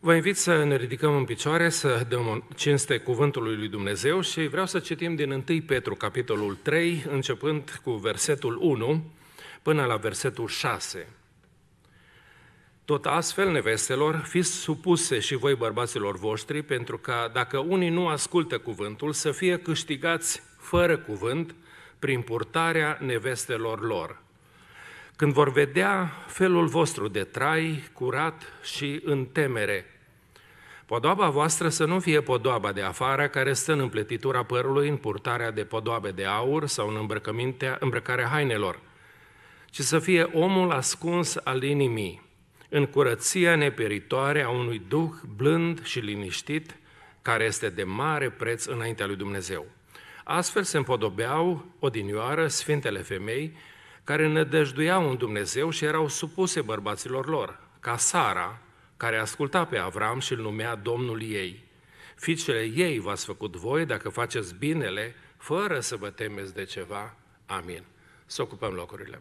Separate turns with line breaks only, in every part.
Vă invit să ne ridicăm în picioare, să dăm cinste cuvântului lui Dumnezeu și vreau să citim din 1 Petru, capitolul 3, începând cu versetul 1 până la versetul 6. Tot astfel, nevestelor, fiți supuse și voi bărbaților voștri, pentru că dacă unii nu ascultă cuvântul, să fie câștigați fără cuvânt prin purtarea nevestelor lor. Când vor vedea felul vostru de trai, curat și în temere, podoaba voastră să nu fie podoaba de afară, care stă în împletitura părului, în purtarea de podoabe de aur sau în îmbrăcarea hainelor, ci să fie omul ascuns al inimii, în curăția neperitoare a unui duh blând și liniștit, care este de mare preț înaintea lui Dumnezeu. Astfel se împodobeau odinioară sfintele femei, care nădăjduiau în Dumnezeu și erau supuse bărbaților lor, ca Sara, care asculta pe Avram și îl numea Domnul ei. Fiicele ei v-ați făcut voi dacă faceți binele, fără să vă temeți de ceva. Amin. Să ocupăm locurile.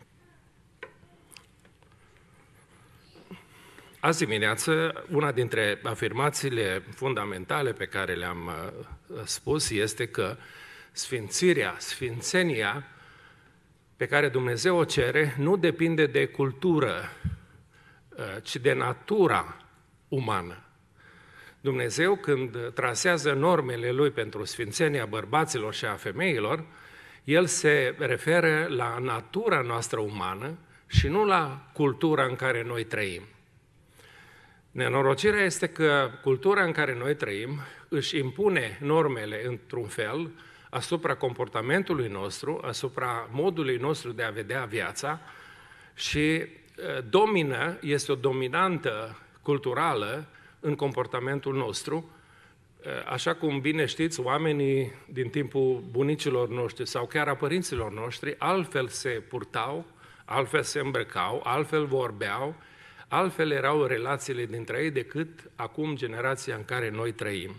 Azi dimineață, una dintre afirmațiile fundamentale pe care le-am spus este că sfințenia pe care Dumnezeu o cere nu depinde de cultură, ci de natura umană. Dumnezeu, când trasează normele Lui pentru sfințenia bărbaților și a femeilor, El se referă la natura noastră umană și nu la cultura în care noi trăim. Nenorocirea este că cultura în care noi trăim își impune normele într-un fel asupra comportamentului nostru, asupra modului nostru de a vedea viața și este o dominantă culturală în comportamentul nostru. Așa cum bine știți, oamenii din timpul bunicilor noștri sau chiar a părinților noștri altfel se purtau, altfel se îmbrăcau, altfel vorbeau, altfel erau relațiile dintre ei decât acum generația în care noi trăim.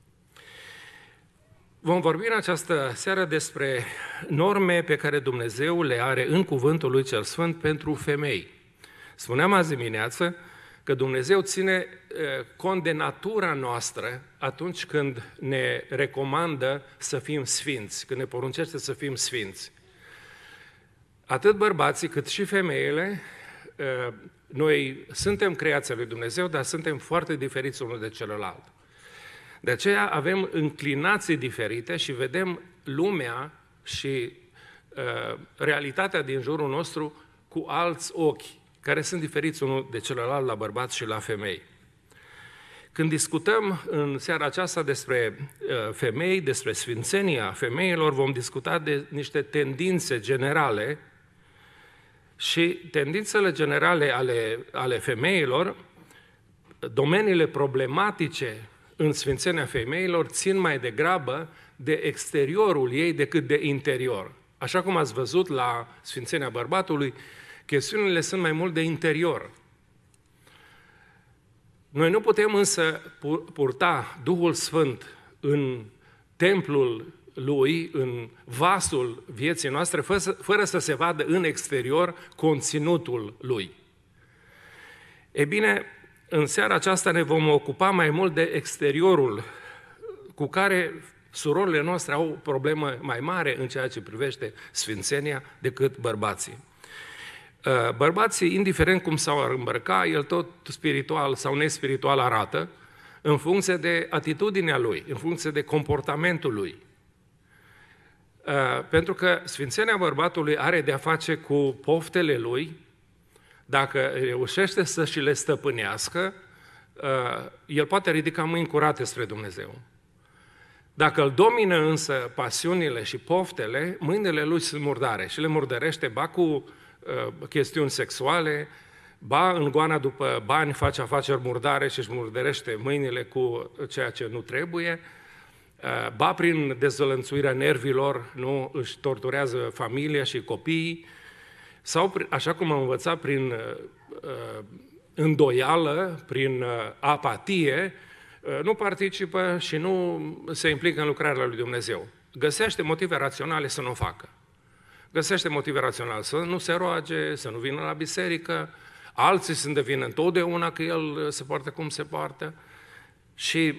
Vom vorbi în această seară despre norme pe care Dumnezeu le are în cuvântul Lui Cel Sfânt pentru femei. Spuneam azi dimineață că Dumnezeu ține cont de natura noastră atunci când ne recomandă să fim sfinți, când ne poruncește să fim sfinți. Atât bărbații cât și femeile, noi suntem creația lui Dumnezeu, dar suntem foarte diferiți unul de celălalt. De aceea avem înclinații diferite și vedem lumea și realitatea din jurul nostru cu alți ochi, care sunt diferiți unul de celălalt la bărbați și la femei. Când discutăm în seara aceasta despre femei, despre sfințenia femeilor, vom discuta de niște tendințe generale și tendințele generale ale femeilor, domeniile problematice în sfințenia femeilor țin mai degrabă de exteriorul ei decât de interior. Așa cum ați văzut la sfințenia bărbatului, chestiunile sunt mai mult de interior. Noi nu putem însă purta Duhul Sfânt în templul Lui, în vasul vieții noastre, fără să se vadă în exterior conținutul Lui. E bine, în seara aceasta ne vom ocupa mai mult de exteriorul cu care surorile noastre au o problemă mai mare în ceea ce privește sfințenia decât bărbații. Bărbații, indiferent cum s-au îmbrăca, el tot spiritual sau nespiritual arată, în funcție de atitudinea lui, în funcție de comportamentul lui. Pentru că sfințenia bărbatului are de-a face cu poftele lui. Dacă reușește să și le stăpânească, el poate ridica mâini curate spre Dumnezeu. Dacă îl domină însă pasiunile și poftele, mâinile lui sunt murdare și le murdărește ba cu chestiuni sexuale, ba în goana după bani face afaceri murdare și își murdărește mâinile cu ceea ce nu trebuie, ba prin dezvălănțuirea nervilor nu își torturează familia și copiii, sau, așa cum am învățat, prin îndoială, prin apatie, nu participă și nu se implică în lucrarea lui Dumnezeu. Găsește motive raționale să nu o facă. Găsește motive raționale să nu se roage, să nu vină la biserică, alții sunt de vină întotdeauna că el se poartă cum se poartă. Și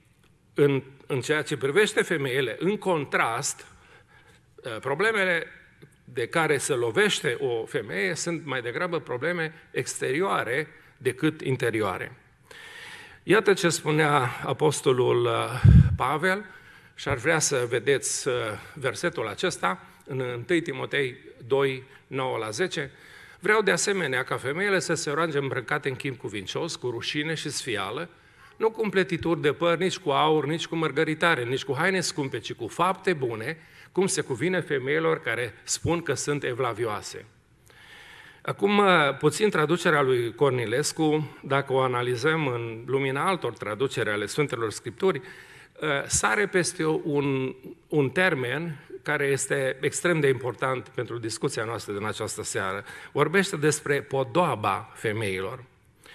în ceea ce privește femeile, în contrast, problemele de care se lovește o femeie sunt mai degrabă probleme exterioare decât interioare. Iată ce spunea apostolul Pavel și ar vrea să vedeți versetul acesta în 1 Timotei 2, 9-10. Vreau de asemenea ca femeile să se roage îmbrăcate în chip cuvincios, cu rușine și sfială, nu cu împletituri de păr, nici cu aur, nici cu mărgăritare, nici cu haine scumpe, ci cu fapte bune, cum se cuvine femeilor care spun că sunt evlavioase. Acum, puțin traducerea lui Cornilescu, dacă o analizăm în lumina altor traduceri ale Sfintelor Scripturi, sare peste un termen care este extrem de important pentru discuția noastră din această seară. Vorbește despre podoaba femeilor.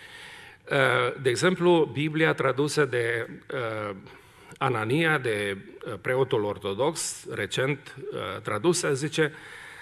De exemplu, Biblia tradusă de Anania, de preotul ortodox, recent tradusă, zice: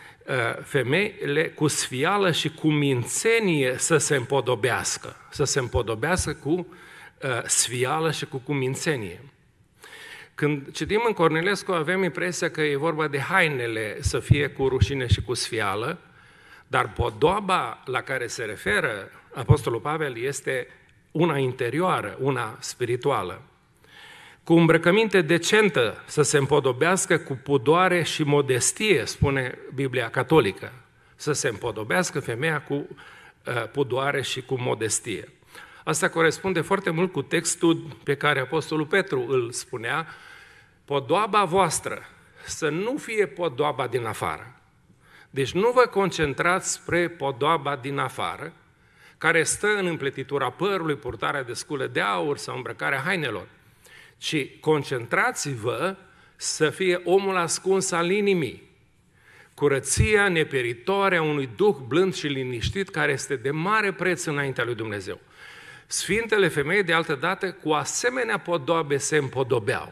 femeile cu sfială și cu mințenie să se împodobească cu sfială și cu mințenie. Când citim în Cornilescu, avem impresia că e vorba de hainele să fie cu rușine și cu sfială, dar podoaba la care se referă apostolul Pavel este una interioară, una spirituală. Cu îmbrăcăminte decentă să se împodobească cu pudoare și modestie, spune Biblia catolică. Să se împodobească femeia cu pudoare și cu modestie. Asta corespunde foarte mult cu textul pe care apostolul Petru îl spunea: podoaba voastră să nu fie podoaba din afară. Deci nu vă concentrați spre podoaba din afară, care stă în împletitura părului, purtarea de scule de aur sau îmbrăcarea hainelor, ci concentrați-vă să fie omul ascuns al inimii, curăția nepieritoare a unui duh blând și liniștit, care este de mare preț înaintea lui Dumnezeu. Sfintele femei, de altă dată, cu asemenea podoabe se împodobeau.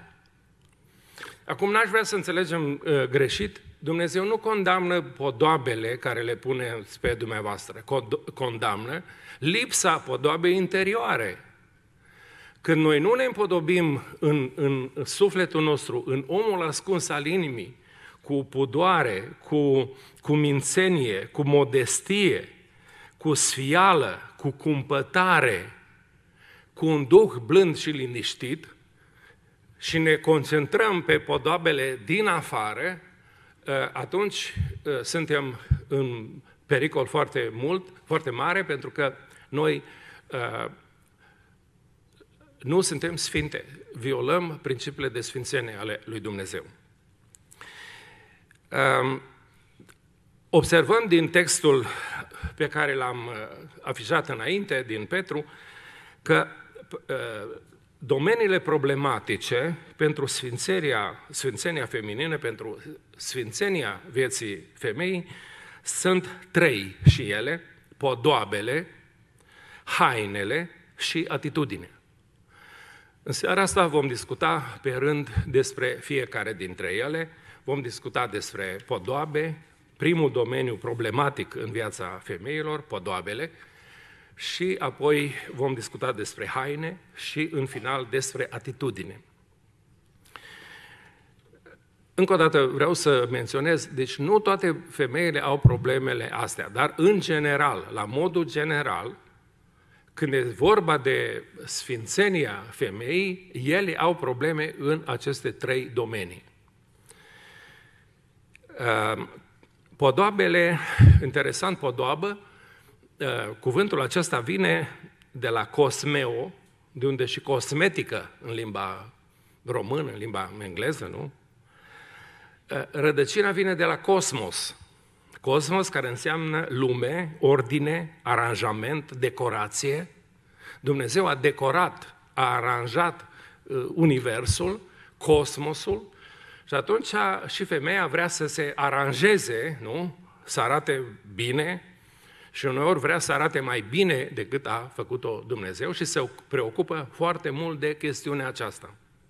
Acum n-aș vrea să înțelegem greșit, Dumnezeu nu condamnă podoabele care le pune pe dumneavoastră, condamnă lipsa podoabei interioare. Când noi nu ne împodobim în sufletul nostru, în omul ascuns al inimii, cu pudoare, cu mințenie, cu modestie, cu sfială, cu cumpătare, cu un duh blând și liniștit, și ne concentrăm pe podoabele din afară, atunci suntem în pericol foarte mare, pentru că noi nu suntem sfinte, violăm principiile de sfințenie ale lui Dumnezeu. Observăm din textul pe care l-am afișat înainte, din Petru, că domeniile problematice pentru sfințenia feminină, pentru sfințenia vieții femeii, sunt trei și ele: podoabele, hainele și atitudine. În seara asta vom discuta pe rând despre fiecare dintre ele, vom discuta despre podoabe, primul domeniu problematic în viața femeilor, podoabele, și apoi vom discuta despre haine și, în final, despre atitudine. Încă o dată vreau să menționez, deci nu toate femeile au problemele astea, dar în general, la modul general, când e vorba de sfințenia femeii, ele au probleme în aceste trei domenii. Podoabele, interesant, podoabă, cuvântul acesta vine de la cosmeo, de unde și cosmetică în limba română, în limba engleză, nu? Rădăcina vine de la cosmos. Cosmos, care înseamnă lume, ordine, aranjament, decorație. Dumnezeu a decorat, a aranjat universul, cosmosul, și atunci și femeia vrea să se aranjeze, nu? Să arate bine, și uneori vrea să arate mai bine decât a făcut-o Dumnezeu și se preocupă foarte mult de chestiunea aceasta.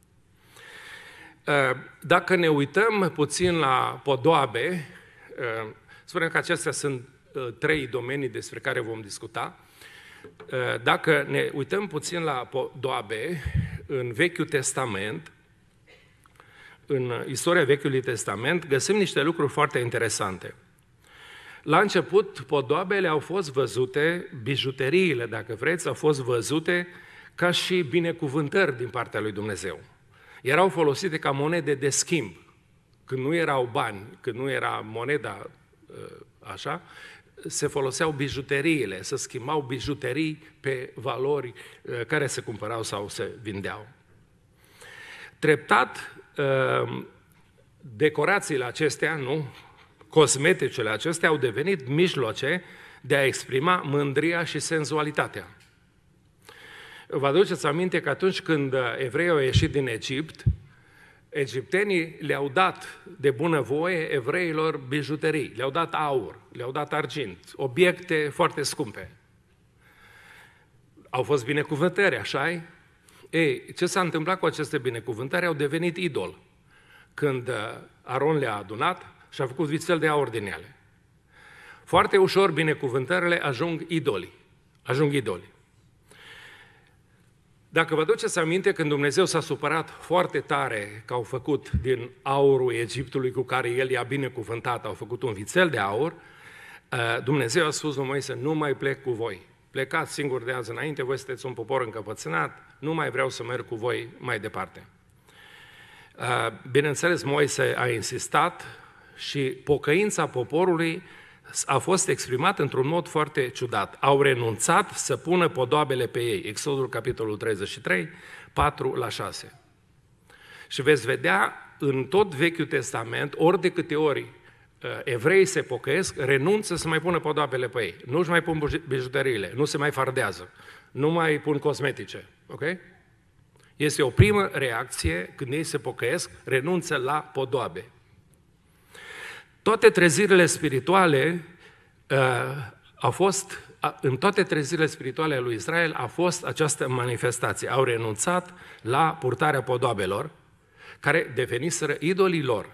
Dacă ne uităm puțin la podoabe, spunem că acestea sunt trei domenii despre care vom discuta. Dacă ne uităm puțin la podoabe, în Vechiul Testament, în istoria Vechiului Testament, găsim niște lucruri foarte interesante. La început, podoabele au fost văzute, bijuteriile, dacă vreți, au fost văzute ca și binecuvântări din partea lui Dumnezeu. Erau folosite ca monede de schimb. Când nu erau bani, când nu era moneda așa, se foloseau bijuteriile, se schimbau bijuterii pe valori care se cumpărau sau se vindeau. Treptat, decorațiile acestea, cosmeticele acestea au devenit mijloace de a exprima mândria și senzualitatea. Vă aduceți aminte că atunci când evreii au ieșit din Egipt, egiptenii le-au dat de bunăvoie evreilor bijuterii, le-au dat aur, le-au dat argint, obiecte foarte scumpe. Au fost binecuvântări, așa-i? Ei, ce s-a întâmplat cu aceste binecuvântări? Au devenit idol. Când Aron le-a adunat și a făcut vițel de aur din ele. Foarte ușor binecuvântările ajung idoli. Dacă vă duceți aminte, când Dumnezeu s-a supărat foarte tare că au făcut din aurul Egiptului cu care El i-a binecuvântat, au făcut un vițel de aur, Dumnezeu a spus lui Moise, nu mai plec cu voi. Plecați singuri de azi înainte, voi sunteți un popor încăpățânat, nu mai vreau să merg cu voi mai departe. Bineînțeles, Moise a insistat și pocăința poporului a fost exprimată într-un mod foarte ciudat. Au renunțat să pună podoabele pe ei. Exodul, capitolul 33, 4-6. Și veți vedea în tot Vechiul Testament, ori de câte ori evreii se pocăiesc, renunță să mai pună podoabele pe ei. Nu-și mai pun bijuteriile, nu se mai fardează, nu mai pun cosmetice. Ok? Este o primă reacție când ei se pocăiesc, renunță la podoabe. Toate trezirile spirituale în toate trezirile spirituale ale lui Israel a fost această manifestație. Au renunțat la purtarea podoabelor, care deveniseră idolii lor.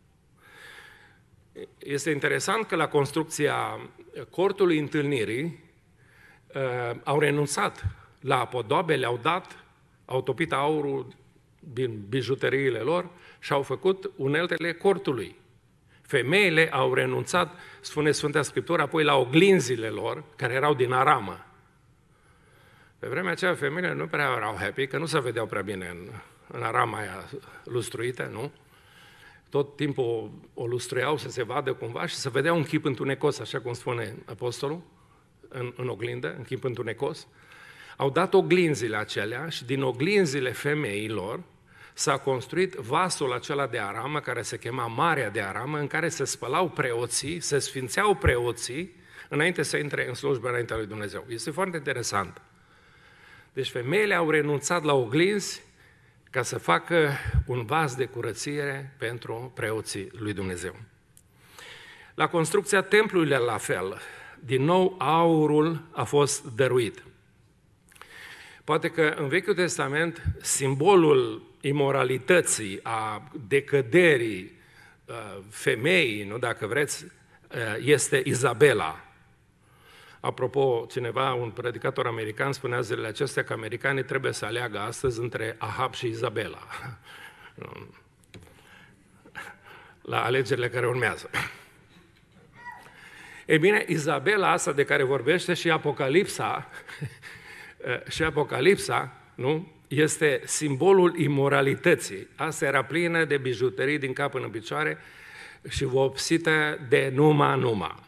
Este interesant că la construcția cortului întâlnirii au renunțat la podoabe, au topit aurul din bijuteriile lor și au făcut uneltele cortului. Femeile au renunțat, spune Sfânta Scriptură, apoi la oglinzile lor, care erau din aramă. Pe vremea aceea, femeile nu prea erau happy, că nu se vedeau prea bine în arama aia lustruită, nu? Tot timpul o lustruiau să se vadă cumva și să vedea un chip întunecos, așa cum spune apostolul, în oglindă, în chip întunecos. Au dat oglinzile acelea și din oglinzile femeilor s-a construit vasul acela de aramă, care se chema Marea de Aramă, în care se spălau preoții, se sfințeau preoții, înainte să intre în slujbă înaintea lui Dumnezeu. Este foarte interesant. Deci femeile au renunțat la oglinzi ca să facă un vas de curățire pentru preoții lui Dumnezeu. La construcția templului la fel, din nou aurul a fost dăruit. Poate că în Vechiul Testament simbolul imoralității, a decăderii femeii, nu, dacă vreți, este Izabela. Apropo, cineva, un predicator american, spunea zilele acestea că americanii trebuie să aleagă astăzi între Ahab și Izabela la alegerile care urmează. Ei bine, Izabela asta de care vorbește și Apocalipsa, nu? Este simbolul imoralității. Asta era plină de bijuterii din cap până în picioare și vopsită de numa.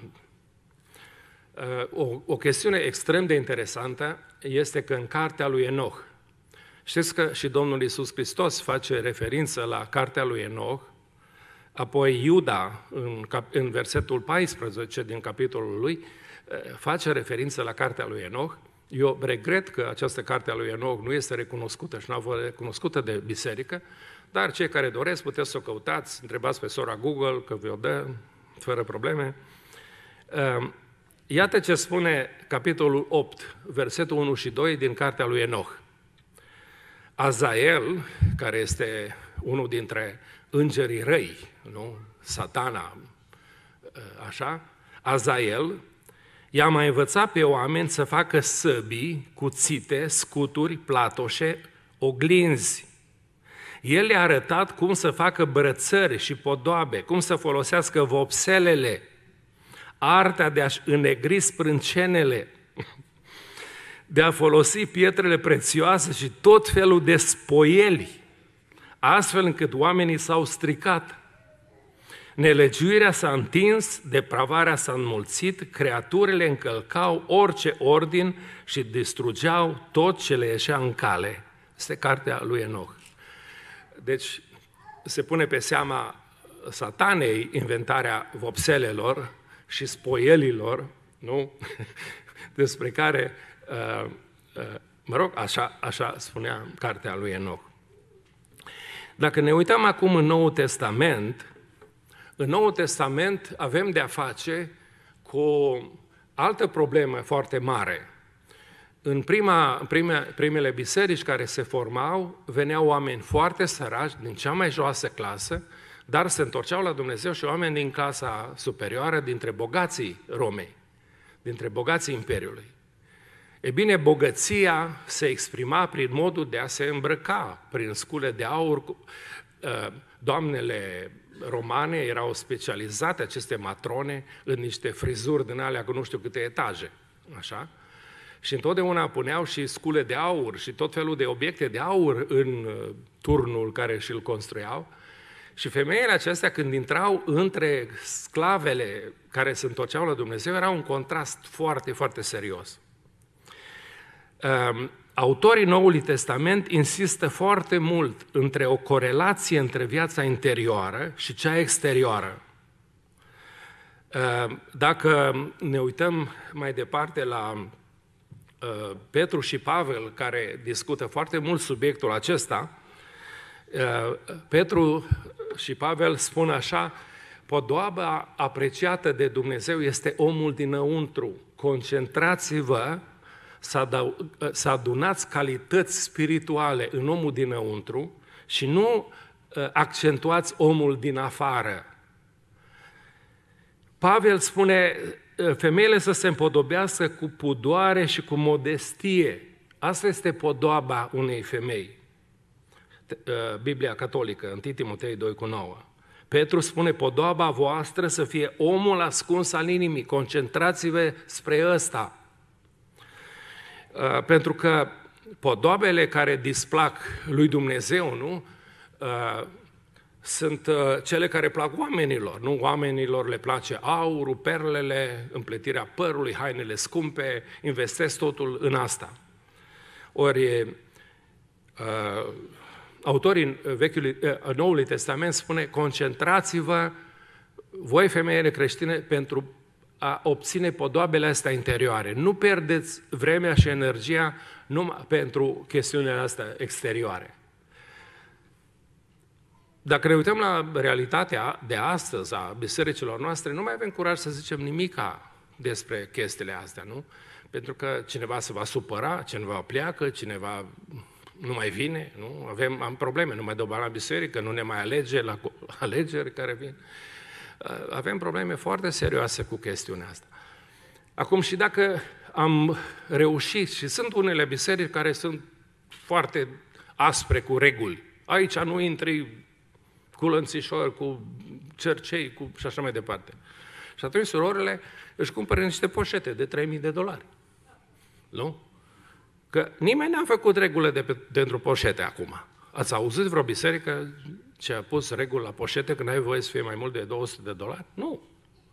O chestiune extrem de interesantă este că în cartea lui Enoch, știți că și Domnul Iisus Hristos face referință la cartea lui Enoch, apoi Iuda, în versetul 14 din capitolul lui, face referință la cartea lui Enoch. Eu regret că această carte a lui Enoch nu este recunoscută și nu a fost recunoscută de biserică, dar cei care doresc puteți să o căutați, întrebați pe sora Google că vi-o dă fără probleme. Iată ce spune capitolul 8, versetul 1 și 2 din cartea lui Enoch. Azael, care este unul dintre îngerii răi, nu? Satana, așa, Azael I-a mai învățat pe oameni să facă săbii, cuțite, scuturi, platoșe, oglinzi. El le-a arătat cum să facă brățări și podoabe, cum să folosească vopselele, arta de a-și înnegri sprâncenele, de a folosi pietrele prețioase și tot felul de spoieli, astfel încât oamenii s-au stricat. Nelegiuirea s-a întins, depravarea s-a înmulțit, creaturile încălcau orice ordin și distrugeau tot ce le ieșea în cale. Este cartea lui Enoch. Deci se pune pe seama satanei inventarea vopselelor și spoielilor, nu? Despre care, mă rog, așa spunea cartea lui Enoch. Dacă ne uităm acum în Noul Testament avem de-a face cu o altă problemă foarte mare. În primele biserici care se formau, veneau oameni foarte săraci, din cea mai joasă clasă, dar se întorceau la Dumnezeu și oameni din clasa superioară, dintre bogații Romei, dintre bogații Imperiului. E bine, bogăția se exprima prin modul de a se îmbrăca, prin scule de aur. Doamnele romane erau specializate, aceste matrone, în niște frizuri din alea cu nu știu câte etaje, așa? Și întotdeauna puneau și scule de aur și tot felul de obiecte de aur în turnul care și-l construiau. Și femeile acestea, când intrau între sclavele care se întorceau la Dumnezeu, era un contrast foarte, foarte serios. Autorii Noului Testament insistă foarte mult între o corelație între viața interioară și cea exterioară. Dacă ne uităm mai departe la Petru și Pavel, care discută foarte mult subiectul acesta, Petru și Pavel spun așa: podoaba apreciată de Dumnezeu este omul dinăuntru. Concentrați-vă să adunați calități spirituale în omul dinăuntru și nu accentuați omul din afară. Pavel spune: femeile să se împodobească cu pudoare și cu modestie. Asta este podoaba unei femei. Biblia catolică, 1 Timotei 2,9. Petru spune: podoaba voastră să fie omul ascuns al inimii, concentrați-vă spre ăsta. Pentru că podoabele care displac lui Dumnezeu, nu? Sunt cele care plac oamenilor, nu? Oamenilor le place aurul, perlele, împletirea părului, hainele scumpe, investesc totul în asta. Ori autorii Noului Testament spune: concentrați-vă, voi femeile creștine, pentru a obține podoabele astea interioare. Nu pierdeți vremea și energia numai pentru chestiunile astea exterioare. Dacă ne uităm la realitatea de astăzi a bisericilor noastre, nu mai avem curaj să zicem nimica despre chestiile astea, nu? Pentru că cineva se va supăra, cineva pleacă, cineva nu mai vine, nu? Am probleme, nu mai dă bani la biserică, nu ne mai alege la alegeri care vin. Avem probleme foarte serioase cu chestiunea asta. Acum, și dacă am reușit, și sunt unele biserici care sunt foarte aspre cu reguli, aici nu intri cu lănțișori, cu cercei, și așa mai departe. Și atunci surorile își cumpără niște poșete de $3.000. Nu? Că nimeni n-a făcut regulile pentru poșete acum. Ați auzit vreo biserică ce a pus reguli la poșete când ai voie să fie mai mult de $200? Nu.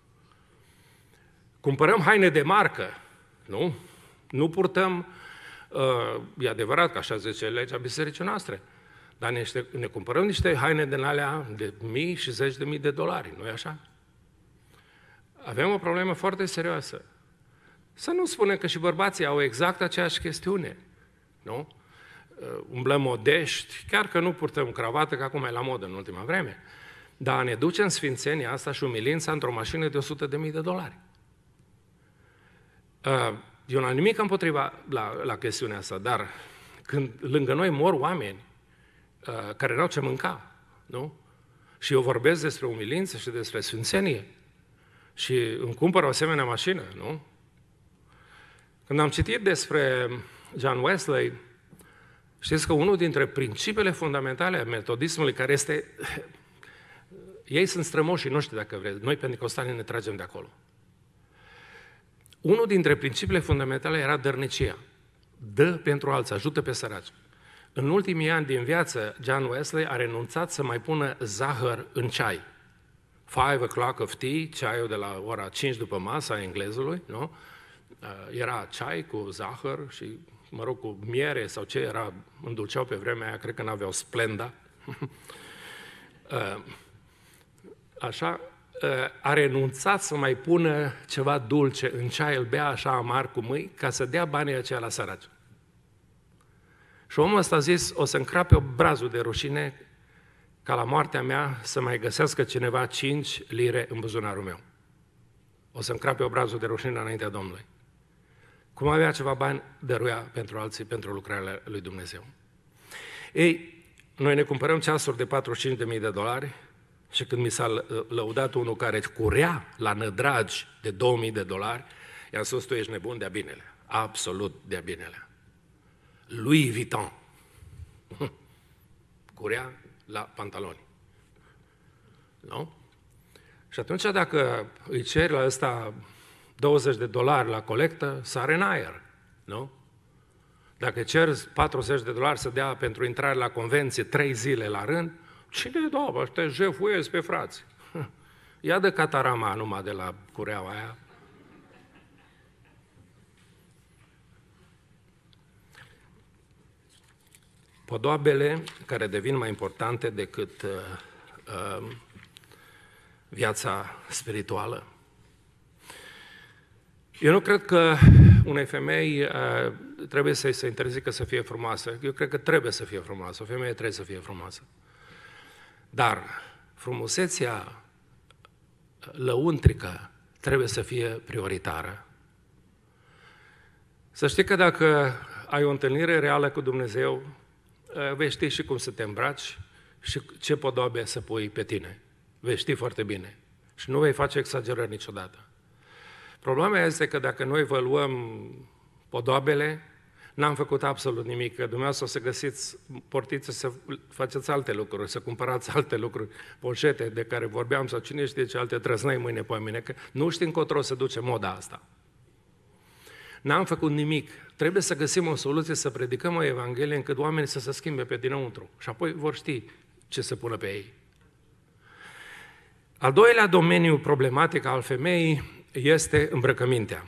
Cumpărăm haine de marcă, nu? Nu purtăm, e adevărat că așa zice legea bisericii noastre, dar ne cumpărăm niște haine din alea de mii și $10.000, nu-i așa? Avem o problemă foarte serioasă. Să nu spunem că și bărbații au exact aceeași chestiune, nu? Umblăm modești, chiar că nu purtăm cravată, că acum e la modă în ultima vreme, dar ne ducem sfințenia asta și umilința într-o mașină de $100.000. Eu n-am nimic împotriva la chestiunea asta, dar când lângă noi mor oameni care n-au ce mânca, nu? Și eu vorbesc despre umilință și despre sfințenie și îmi cumpăr o asemenea mașină, nu? Când am citit despre John Wesley, știți că unul dintre principiile fundamentale a metodismului, care este... Ei sunt strămoșii noștri, dacă vreți. Noi, pentecostali, ne tragem de acolo. Unul dintre principiile fundamentale era dărnicia. Dă pentru alții, ajută pe săraci. În ultimii ani din viață, John Wesley a renunțat să mai pună zahăr în ceai. 5 o'clock of tea, ceaiul de la ora 5 după masa a englezului, nu? Era ceai cu zahăr și, mă rog, cu miere sau ce era, îndulceau pe vremea aia, cred că n-aveau Splenda. Așa, a renunțat să mai pună ceva dulce în ceai, îl bea așa amar cu mâini, ca să dea banii aceia la săraci. Și omul ăsta a zis, o să încrape obrazul de rușine ca la moartea mea să mai găsească cineva 5 lire în buzunarul meu. O să încrape obrazul de rușine înaintea Domnului. Cum avea ceva bani, dăruia pentru alții, pentru lucrarea lui Dumnezeu. Ei, noi ne cumpărăm ceasuri de $45.000 și când mi s-a lăudat unul care curea la nădragi de $2.000, i-am spus, tu ești nebun de-a binele. Absolut de-a binele. Louis Vuitton. Curea la pantaloni. Nu? Și atunci dacă îi ceri la ăsta $20 la colectă, sare în aer. Nu? Dacă cer $40 să dea pentru intrare la convenție 3 zile la rând, cine da, ăștia jefuiesc pe frați. Ia de catarama numai de la cureaua aia. Podoabele care devin mai importante decât viața spirituală. Eu nu cred că unei femei trebuie să-i se interzică să fie frumoasă. Eu cred că trebuie să fie frumoasă. O femeie trebuie să fie frumoasă. Dar frumusețea lăuntrică trebuie să fie prioritară. Să știi că dacă ai o întâlnire reală cu Dumnezeu, vei ști și cum să te îmbraci și ce podoabe să pui pe tine. Vei ști foarte bine. Și nu vei face exagerări niciodată. Problema este că dacă noi vă luăm podoabele, n-am făcut absolut nimic, că dumneavoastră o să găsiți portițe să faceți alte lucruri, să cumpărați alte lucruri, poșete de care vorbeam sau cine știe ce alte trăznăi mâine pe mine, că nu știm încotro să duce moda asta. N-am făcut nimic. Trebuie să găsim o soluție, să predicăm o Evanghelie încât oamenii să se schimbe pe dinăuntru și apoi vor ști ce să pună pe ei. Al doilea domeniu problematic al femeii este îmbrăcămintea.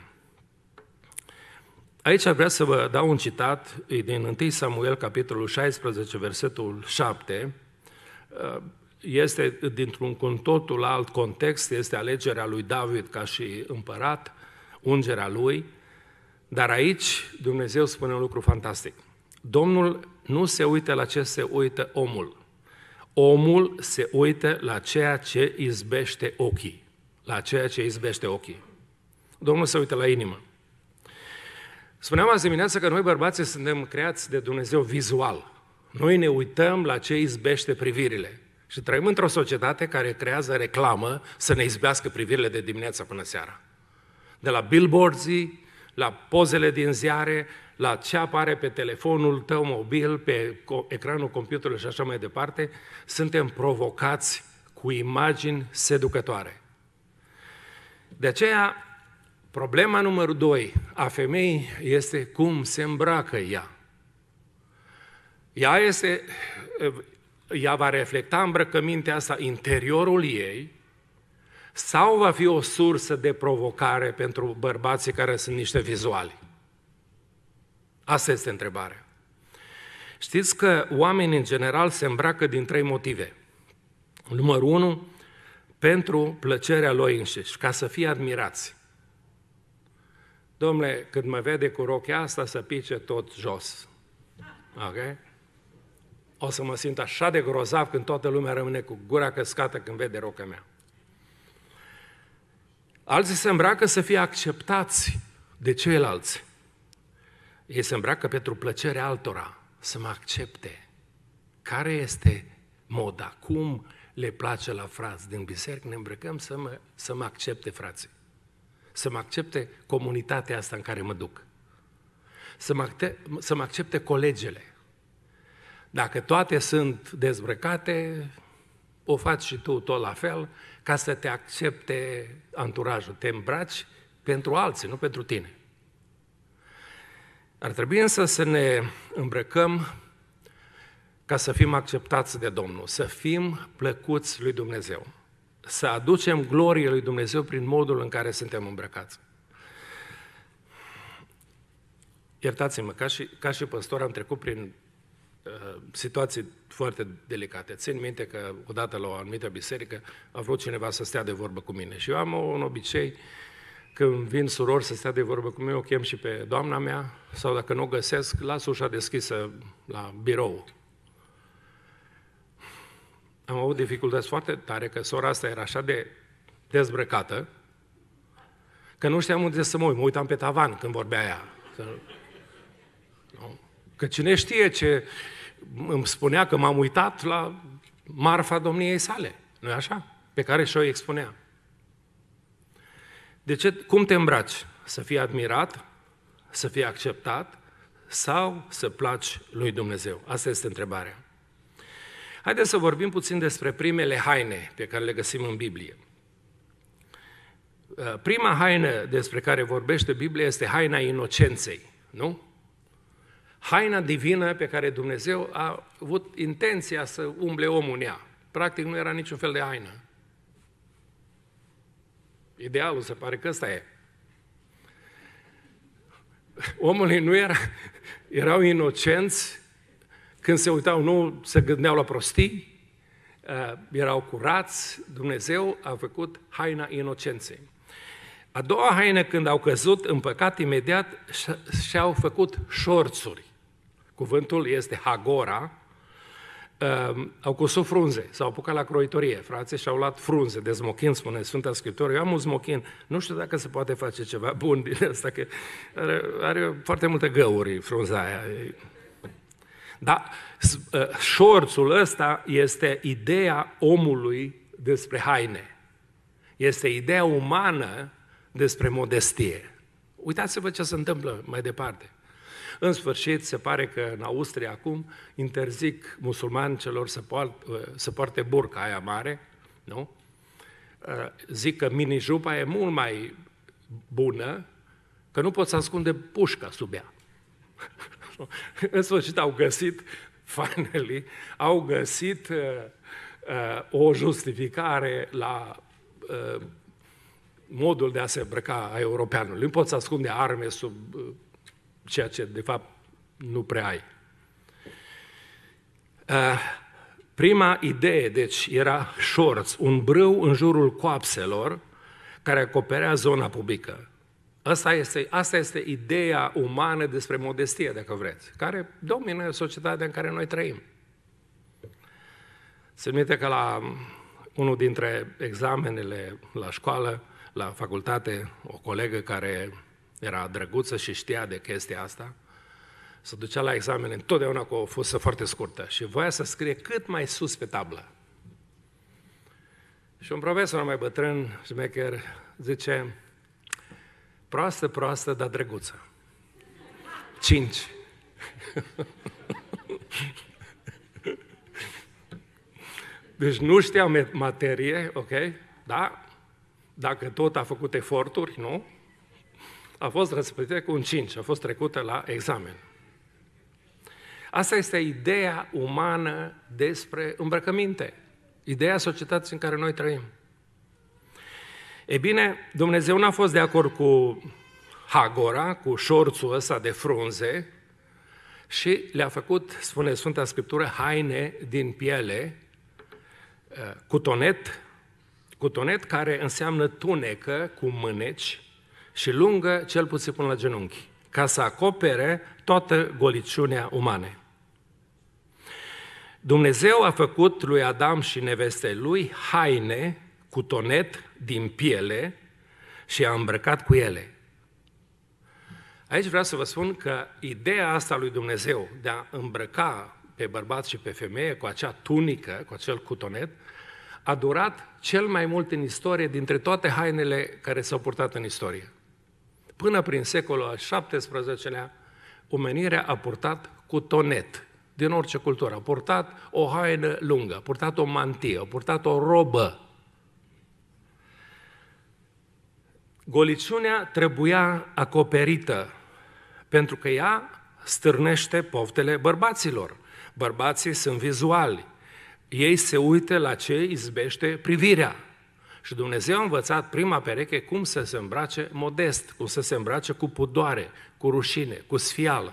Aici vreau să vă dau un citat din 1 Samuel, capitolul 16, versetul 7. Este dintr-un cu totul alt context, este alegerea lui David ca și împărat, ungerea lui, dar aici Dumnezeu spune un lucru fantastic. Domnul nu se uită la ce se uită omul. Omul se uită la ceea ce izbește ochii. La ceea ce izbește ochii. Domnul se uită la inimă. Spuneam azi dimineață că noi bărbații suntem creați de Dumnezeu vizual. Noi ne uităm la ce izbește privirile. Și trăim într-o societate care creează reclamă să ne izbească privirile de dimineața până seara. De la billboards-ii, la pozele din ziare, la ce apare pe telefonul tău mobil, pe ecranul computerului și așa mai departe, suntem provocați cu imagini seducătoare. De aceea, problema numărul 2 a femeii este cum se îmbracă ea. Ea va reflecta îmbrăcămintea asta interiorul ei sau va fi o sursă de provocare pentru bărbații care sunt niște vizuali? Asta este întrebarea. Știți că oamenii în general se îmbracă din 3 motive. Numărul 1, pentru plăcerea lor înșiși, ca să fie admirați. Dom'le, când mă vede cu rochia asta, să pice tot jos. Ok? O să mă simt așa de grozav când toată lumea rămâne cu gura căscată când vede rochia mea. Alții se îmbracă să fie acceptați de ceilalți. Ei se îmbracă pentru plăcerea altora, să mă accepte. Care este moda? Cum le place la frați din biserică? Ne îmbrăcăm să mă accepte frații. Să mă accepte comunitatea asta în care mă duc. să mă accepte colegele. Dacă toate sunt dezbrăcate, o faci și tu tot la fel, ca să te accepte anturajul. Te îmbraci pentru alții, nu pentru tine. Ar trebui însă să ne îmbrăcăm ca să fim acceptați de Domnul, să fim plăcuți lui Dumnezeu, să aducem glorie lui Dumnezeu prin modul în care suntem îmbrăcați. Iertați-mă, ca și păstor am trecut prin situații foarte delicate. Țin minte că odată la o anumită biserică a vrut cineva să stea de vorbă cu mine și eu am un obicei, când vin surori să stea de vorbă cu mine, o chem și pe doamna mea sau dacă nu o găsesc, las ușa deschisă la birou. Am avut dificultăți foarte tare că sora asta era așa de dezbrăcată că nu știam unde să mă uit. Mă uitam pe tavan când vorbea ea. Că cine știe ce îmi spunea că m-am uitat la marfa domniei sale, nu-i așa? Pe care și-o expunea. De ce? Cum te îmbraci? Să fii admirat, să fii acceptat sau să placi lui Dumnezeu? Asta este întrebarea. Haideți să vorbim puțin despre primele haine pe care le găsim în Biblie. Prima haină despre care vorbește Biblia este haina inocenței, nu? Haina divină pe care Dumnezeu a avut intenția să umble omul în ea. Practic nu era niciun fel de haină. Idealul se pare că ăsta e. Omului nu erau inocenți când se uitau, nu se gândeau la prostii, erau curați. Dumnezeu a făcut haina inocenței. A doua haină, când au căzut în păcat, imediat și-au făcut șorțuri. Cuvântul este hagora. Au cusut frunze, s-au apucat la croitorie, frații și-au luat frunze de smochin, spune Sfânta Scriptură. Eu am un smochin, nu știu dacă se poate face ceva bun din asta, că are foarte multe găuri frunza aia. Dar șorțul ăsta este ideea omului despre haine. Este ideea umană despre modestie. Uitați-vă ce se întâmplă mai departe. În sfârșit, se pare că în Austria acum interzic musulmanilor să poarte burca aia mare, nu? Zic că mini-jupa e mult mai bună, că nu poți ascunde pușca sub ea. În sfârșit au găsit, finally, o justificare la modul de a se îmbrăca a europeanului. Nu poți ascunde arme sub ceea ce, de fapt, nu prea ai. Prima idee, deci, era șorț, un brâu în jurul coapselor care acoperea zona pubică. Asta este ideea umană despre modestie, dacă vreți, care domină societatea în care noi trăim. Se minte că la unul dintre examenele la școală, la facultate, o colegă care era drăguță și știa de chestia asta, se ducea la examen întotdeauna cu o fusă foarte scurtă și voia să scrie cât mai sus pe tablă. Și un profesor mai bătrân, șmecher, zice: proastă, dar drăguță. 5. Deci nu știa materie, ok? Da? Dacă tot a făcut eforturi, nu? A fost răsplătită cu un 5, a fost trecută la examen. Asta este ideea umană despre îmbrăcăminte, ideea societății în care noi trăim. E bine, Dumnezeu n-a fost de acord cu hagora, cu șorțul ăsta de frunze și le-a făcut, spune Sfânta Scriptură, haine din piele, cutonet care înseamnă tunecă cu mâneci și lungă cel puțin până la genunchi, ca să acopere toată goliciunea umană. Dumnezeu a făcut lui Adam și nevestei lui haine cutonet din piele și a îmbrăcat cu ele. Aici vreau să vă spun că ideea asta lui Dumnezeu de a îmbrăca pe bărbat și pe femeie cu acea tunică, cu acel cutonet, a durat cel mai mult în istorie dintre toate hainele care s-au purtat în istorie. Până prin secolul al XVII-lea, omenirea a purtat cotonet, din orice cultură. A purtat o haină lungă, a purtat o mantie, a purtat o robă. Goliciunea trebuia acoperită, pentru că ea stârnește poftele bărbaților. Bărbații sunt vizuali. Ei se uită la ce izbește privirea. Și Dumnezeu a învățat prima pereche cum să se îmbrace modest, cum să se îmbrace cu pudoare, cu rușine, cu sfială.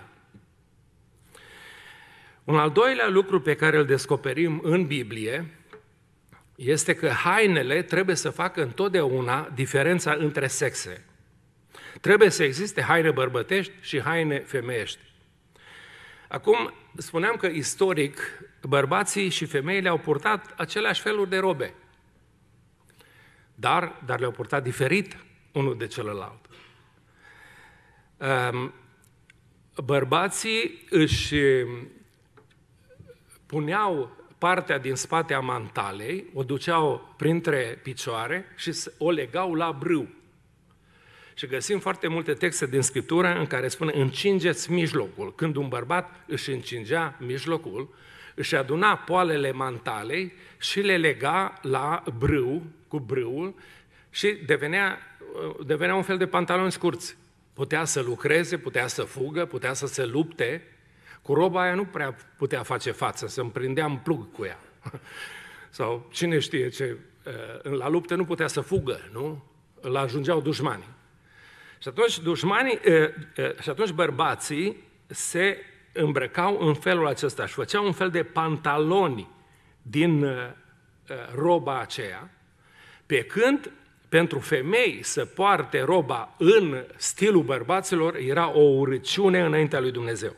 Un al doilea lucru pe care îl descoperim în Biblie este că hainele trebuie să facă întotdeauna diferența între sexe. Trebuie să existe haine bărbătești și haine femeiești. Acum, spuneam că istoric bărbații și femeile au purtat aceleași feluri de robe, dar le-au purtat diferit unul de celălalt. Bărbații își puneau partea din spate a mantalei, o duceau printre picioare și o legau la brâu. Și găsim foarte multe texte din Scriptură în care spune încingeți mijlocul. Când un bărbat își încingea mijlocul, își aduna poalele mantalei și le lega la brâu, cu brâul, și devenea un fel de pantaloni scurți. Putea să lucreze, putea să fugă, putea să se lupte. Cu roba aia nu prea putea face față, se împrindea în plug cu ea. Sau cine știe ce, la lupte nu putea să fugă, nu? Îl ajungeau dușmanii. Și atunci bărbații se îmbrăcau în felul acesta și făceau un fel de pantaloni din roba aceea, pe când pentru femei să poarte roba în stilul bărbaților era o urăciune înaintea lui Dumnezeu.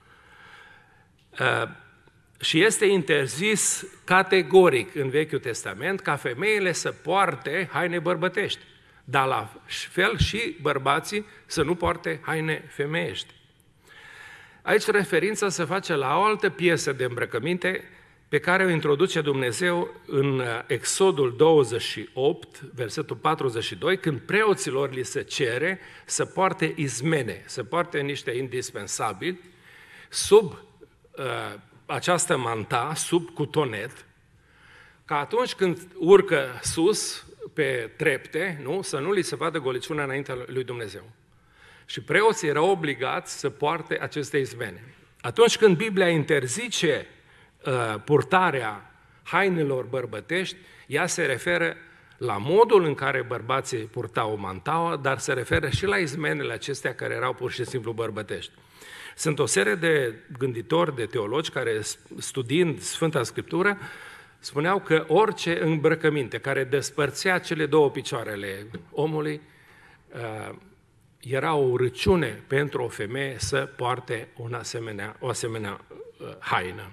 Și este interzis categoric în Vechiul Testament ca femeile să poarte haine bărbătești, dar la fel și bărbații să nu poarte haine femeiești. Aici referința se face la o altă piesă de îmbrăcăminte pe care o introduce Dumnezeu în Exodul 28, versetul 42, când preoților li se cere să poarte izmene, să poarte niște indispensabili sub această manta, sub cotonet, ca atunci când urcă sus pe trepte, nu, să nu li se vadă goliciunea înaintea lui Dumnezeu. Și preoții erau obligați să poarte aceste izmene. Atunci când Biblia interzice purtarea hainelor bărbătești, ea se referă la modul în care bărbații purtau mantaua, dar se referă și la izmenele acestea care erau pur și simplu bărbătești. Sunt o serie de gânditori, de teologi, care studiind Sfânta Scriptură, spuneau că orice îmbrăcăminte care despărțea cele două picioarele omului era o urăciune pentru o femeie să poarte o asemenea haină.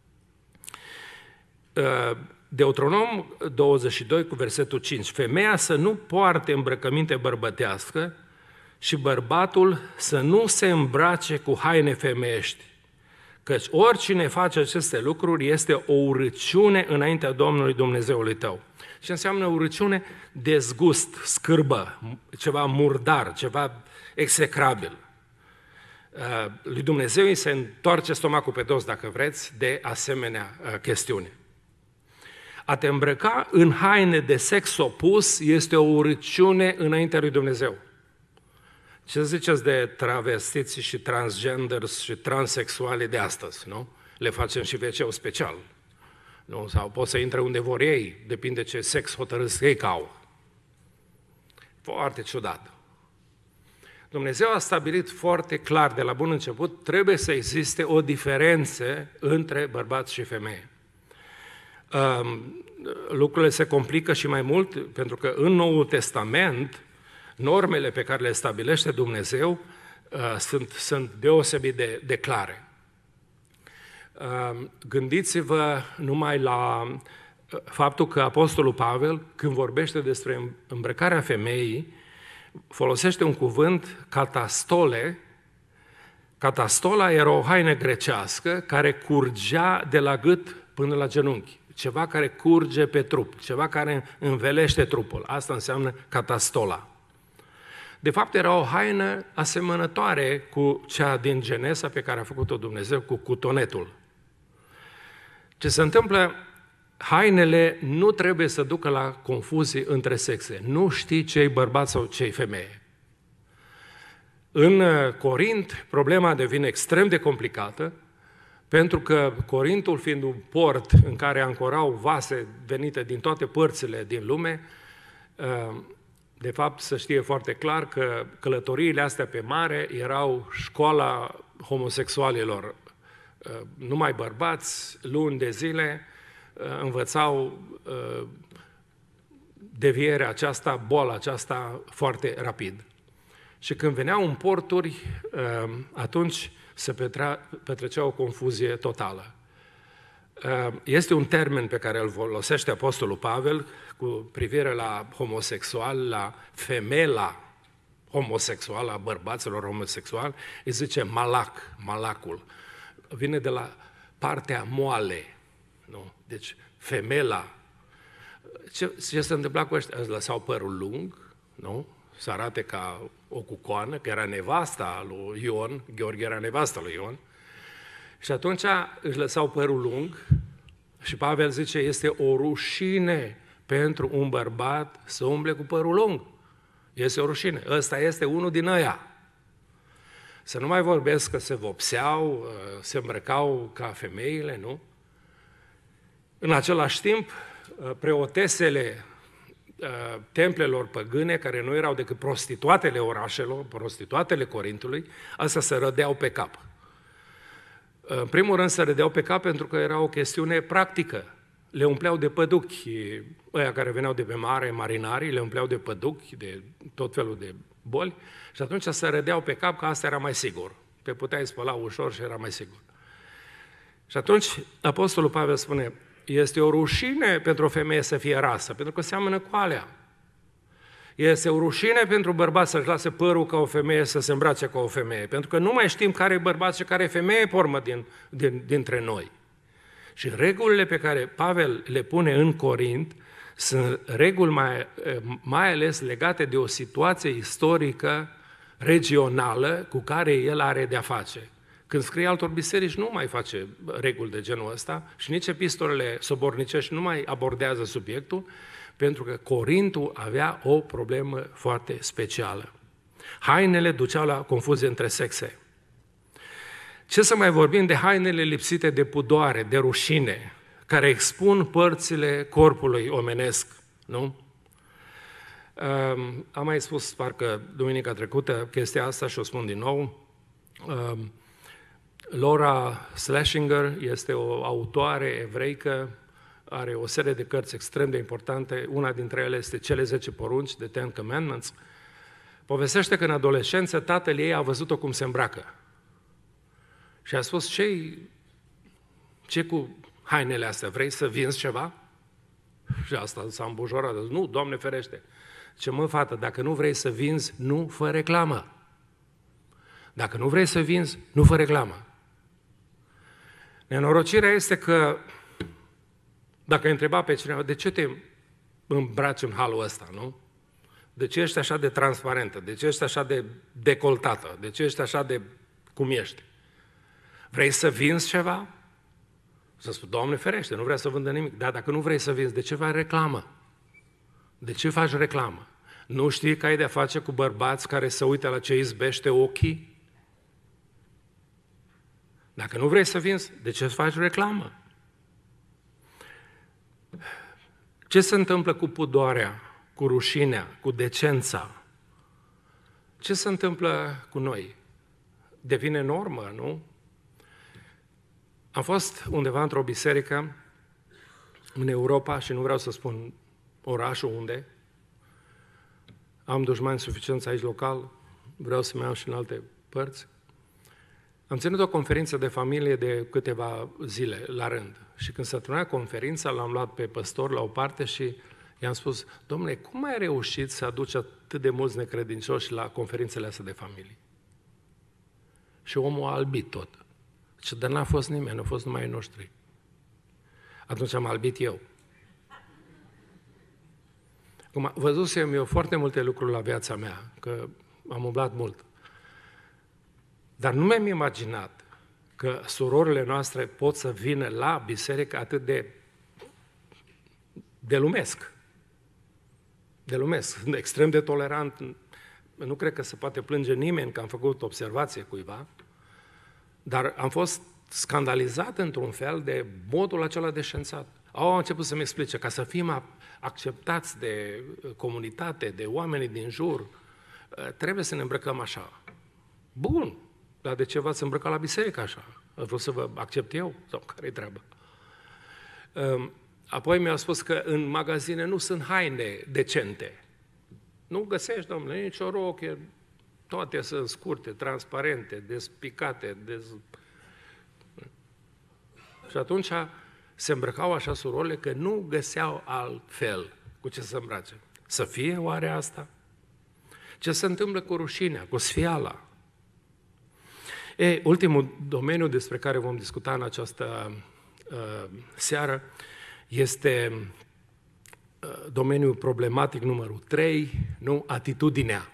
Deuteronom 22 cu versetul 5. Femeia să nu poarte îmbrăcăminte bărbătească și bărbatul să nu se îmbrace cu haine femeiești, căci oricine face aceste lucruri este o urăciune înaintea Domnului Dumnezeului tău. Ce înseamnă urăciune? Dezgust, scârbă, ceva murdar, ceva execrabil. Lui Dumnezeu îi se întoarce stomacul pe dos, dacă vreți, de asemenea chestiune. A te îmbrăca în haine de sex opus este o urăciune înaintea lui Dumnezeu. Ce ziceți de travestiți și transgenders și transexuali de astăzi, nu? Le facem și WC-ul special, nu? Sau pot să intre unde vor ei, depinde ce sex hotărâs ei că au. Foarte ciudat. Dumnezeu a stabilit foarte clar de la bun început, trebuie să existe o diferență între bărbați și femeie. Lucrurile se complică și mai mult, pentru că în Noul Testament, normele pe care le stabilește Dumnezeu sunt deosebit de clare. Gândiți-vă numai la faptul că Apostolul Pavel, când vorbește despre îmbrăcarea femeii, folosește un cuvânt, katastole. Catastola era o haină grecească care curgea de la gât până la genunchi. Ceva care curge pe trup, ceva care învelește trupul. Asta înseamnă catastola. De fapt, era o haină asemănătoare cu cea din Genesa pe care a făcut-o Dumnezeu cu cutonetul. Ce se întâmplă, hainele nu trebuie să ducă la confuzii între sexe. Nu știi ce-i bărbat sau ce-i femeie. În Corint, problema devine extrem de complicată, pentru că Corintul, fiind un port în care ancorau vase venite din toate părțile din lume, de fapt, să știe foarte clar că călătoriile astea pe mare erau școala homosexualilor. Numai bărbați, luni de zile, învățau devierea aceasta, boala aceasta foarte rapid. Și când veneau în porturi, atunci se petrecea o confuzie totală. Este un termen pe care îl folosește Apostolul Pavel cu privire la homosexual, la femela homosexuală, a bărbaților homosexuali, îi zice malacul. Vine de la partea moale, nu? Deci femela. Ce se întâmpla cu ăștia? Îți lăsau părul lung, nu? Să arate ca o cucoană, că era nevasta lui Ion, Gheorghe era nevasta lui Ion, și atunci își lăsau părul lung și Pavel zice, este o rușine pentru un bărbat să umble cu părul lung. Este o rușine. Ăsta este unul din ăia. Să nu mai vorbesc că se vopseau, se îmbrăcau ca femeile, nu? În același timp, preotesele templelor păgâne, care nu erau decât prostituatele orașelor, prostituatele Corintului, astea se rădeau pe cap. În primul rând se rădeau pe cap pentru că era o chestiune practică. Le umpleau de păduchi, ăia care veneau de pe mare, marinarii, le umpleau de păduchi, de tot felul de boli, și atunci se rădeau pe cap că asta era mai sigur. Te puteai spăla ușor și era mai sigur. Și atunci Apostolul Pavel spune, este o rușine pentru o femeie să fie rasă, pentru că seamănă cu alea. Este o rușine pentru bărbat să-și lase părul ca o femeie, să se îmbrace ca o femeie, pentru că nu mai știm care e bărbat și care e femeie pe urmă dintre noi. Și regulile pe care Pavel le pune în Corint sunt reguli mai ales legate de o situație istorică regională cu care el are de-a face. Când scrie altor biserici nu mai face reguli de genul ăsta și nici epistolele sobornicești nu mai abordează subiectul, pentru că Corintul avea o problemă foarte specială. Hainele duceau la confuzie între sexe. Ce să mai vorbim de hainele lipsite de pudoare, de rușine, care expun părțile corpului omenesc, nu? Am mai spus, parcă duminica trecută, chestia asta și o spun din nou. Laura Schlesinger este o autoare evreică, are o serie de cărți extrem de importante, una dintre ele este Cele 10 porunci, The Ten Commandments. Povestește că în adolescență tatăl ei a văzut-o cum se îmbracă. Și a spus, ce cu hainele astea, vrei să vinzi ceva? Și asta s-a îmbujorat, nu, Doamne ferește. Ce mă, fată, dacă nu vrei să vinzi, nu fă reclamă. Dacă nu vrei să vinzi, nu fă reclamă. Nenorocirea este că, dacă ai întreba pe cineva, de ce te îmbraci în halul ăsta, nu? De ce ești așa de transparentă? De ce ești așa de decoltată? De ce ești așa de cum ești? Vrei să vinzi ceva? Să spun, Doamne ferește, nu vrea să vândă nimic. Dar dacă nu vrei să vinzi, de ce faci reclamă? De ce faci reclamă? Nu știi că ai de-a face cu bărbați care se uită la ce izbește ochii? Dacă nu vrei să vinzi, de ce faci reclamă? Ce se întâmplă cu pudoarea, cu rușinea, cu decența? Ce se întâmplă cu noi? Devine normă, nu? Am fost undeva într-o biserică în Europa și nu vreau să spun orașul unde. Am dușmani suficienți aici local, vreau să-mi iau și în alte părți. Am ținut o conferință de familie de câteva zile la rând și când s-a terminat conferința, l-am luat pe păstor la o parte și i-am spus, Domnule, cum ai reușit să aduci atât de mulți necredincioși la conferințele astea de familie? Și omul a albit tot. Și dar n-a fost nimeni, au fost numai ai noștri. Atunci am albit eu. Acum, văzusem eu foarte multe lucruri la viața mea, că am umblat mult. Dar nu mi-am imaginat că surorile noastre pot să vină la biserică atât de lumesc. De lumesc. Sunt extrem de tolerant. Nu cred că se poate plânge nimeni că am făcut observație cuiva, dar am fost scandalizat într-un fel de modul acela deșanțat. Au început să-mi explice, ca să fim acceptați de comunitate, de oamenii din jur, trebuie să ne îmbrăcăm așa. Bun, dar de ce v-ați îmbrăcat la biserică așa? Vreau să vă accept eu? Sau care-i treaba? Apoi mi-au spus că în magazine nu sunt haine decente. Nu găsești, domnule, nici o rochie, toate sunt scurte, transparente, despicate. Și atunci se îmbrăcau așa surorile că nu găseau altfel cu ce să îmbrace. Să fie oare asta? Ce se întâmplă cu rușinea, cu sfiala? Ultimul domeniu despre care vom discuta în această seară este domeniul problematic numărul 3, nu? Atitudinea.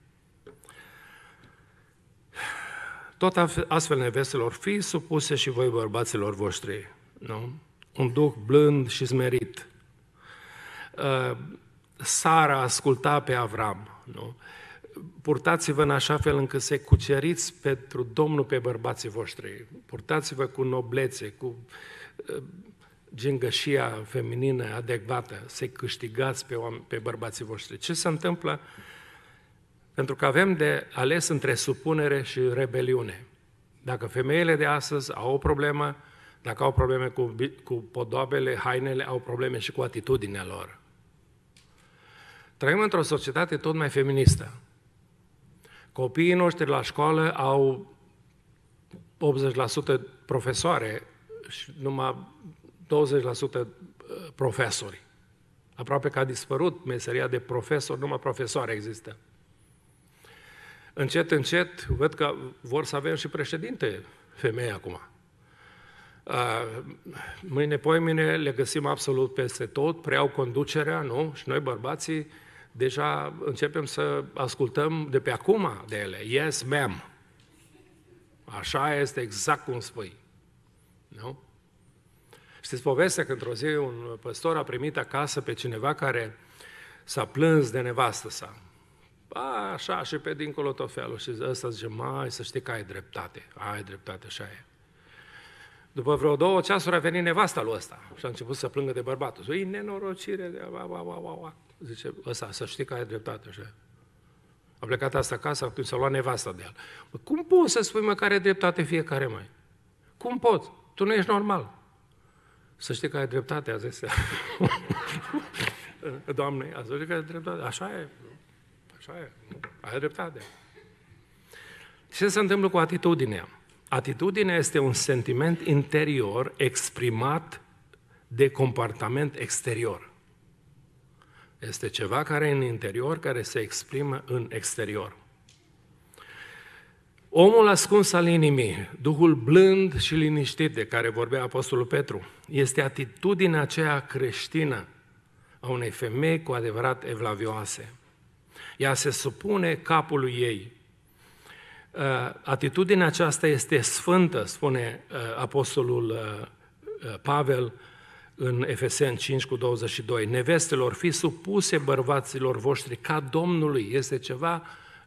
Tot astfel nevestelor, fiți supuse și voi bărbaților voștri, nu? Un duh blând și smerit. Sara asculta pe Avram, nu? Purtați-vă în așa fel încât să cuceriți pentru Domnul pe bărbații voștri. Purtați-vă cu noblețe, cu gingășia feminină adecvată, să-i câștigați pe bărbații voștri. Ce se întâmplă? Pentru că avem de ales între supunere și rebeliune. Dacă femeile de astăzi au o problemă, dacă au probleme cu podoabele, hainele, au probleme și cu atitudinea lor. Trăim într-o societate tot mai feministă. Copiii noștri la școală au 80% profesoare și numai 20% profesori. Aproape că a dispărut meseria de profesor, numai profesoare există. Încet, încet, văd că vor să avem și președinte femei acum. Mâine, poimine, le găsim absolut peste tot, preiau conducerea, nu? Și noi, bărbații, deja începem să ascultăm de pe acum de ele. Yes, ma'am. Așa este, exact cum spui. Nu? Știți povestea că într-o zi un păstor a primit acasă pe cineva care s-a plâns de nevastă sa. Așa, și pe dincolo tot felul. Și ăsta zice, mai să știi că ai dreptate, așa e. După vreo 2 ceasuri a venit nevasta lui ăsta și a început să plângă de bărbatul. Zice, e nenorocire, zice, ăsta, să știi că ai dreptate, așa e. A plecat asta acasă, atunci s-a luat nevasta de el. Cum poți să spui măcar are dreptate fiecare, mai? Cum poți? Tu nu ești normal. Să știi că ai dreptate, a zis. Doamne, a zis că ai dreptate. Așa e. Așa e. Ai dreptate. Ce se întâmplă cu atitudinea? Atitudinea este un sentiment interior exprimat de comportament exterior. Este ceva care e în interior, care se exprimă în exterior. Omul ascuns al inimii, Duhul blând și liniștit de care vorbea Apostolul Petru, este atitudinea aceea creștină a unei femei cu adevărat evlavioase. Ea se supune capului ei. Atitudinea aceasta este sfântă, spune Apostolul Pavel în Efeseni 5:22. Nevestelor, fiți supuse bărbaților voștri ca Domnului. Este ceva